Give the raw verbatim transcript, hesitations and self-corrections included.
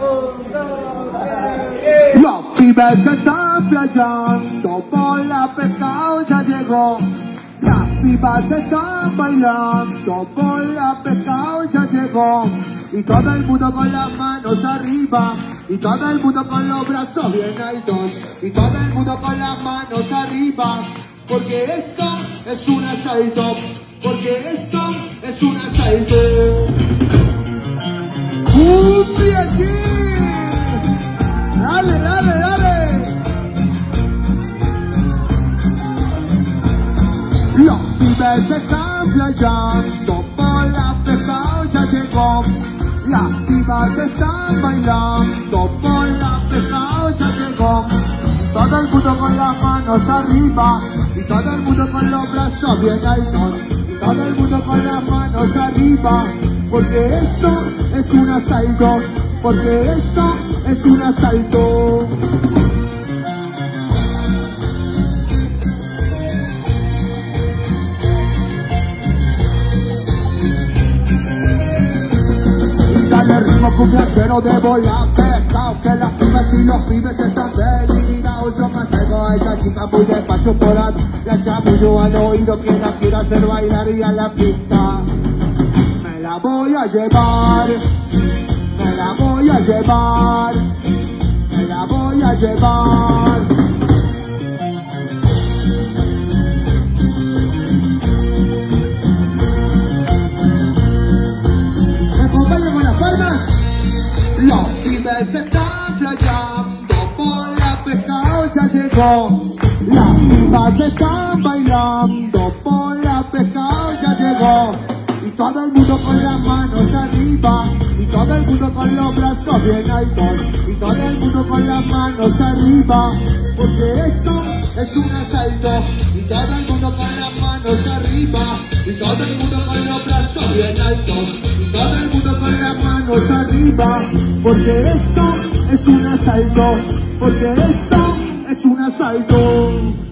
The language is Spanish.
Los pibes se están playando, por la pescado ya llegó. Las pibas se están bailando, por la pescado ya llegó. Y todo el mundo con las manos arriba, y todo el mundo con los brazos bien altos, y todo el mundo con las manos arriba, porque esto es un asalto, porque esto es un asalto. ¡Un pie aquí! ¡Dale, dale, dale! Los pibes se están playando, por la pescado ya llegó. Las pibas están bailando, por la pescado ya llegó. Todo el mundo con las manos arriba, y todo el mundo con los brazos bien altos, y todo el mundo con las manos arriba, porque esto es un asalto, porque esto es un asalto. Dale ritmo cumbiachero de bola pescado, que las pibas y los pibes están delirados. Yo me acerco a esa chica muy despacio por ahí, la chamullo al oído que la quiero hacer bailar y a la pista me la voy a llevar, me la voy a llevar, me la voy a llevar. Los pibes se están playando, por la pescado ya llegó. Las pibas se están bailando, por la pescado ya llegó. Y todo el mundo con las manos arriba, y todo el mundo con los brazos bien altos, y todo el mundo con las manos arriba, porque esto es un asalto. Y todo el mundo con las manos arriba, y todo el mundo con los brazos bien altos, y todo el mundo con las manos arriba, porque esto es un asalto, porque esto es un asalto.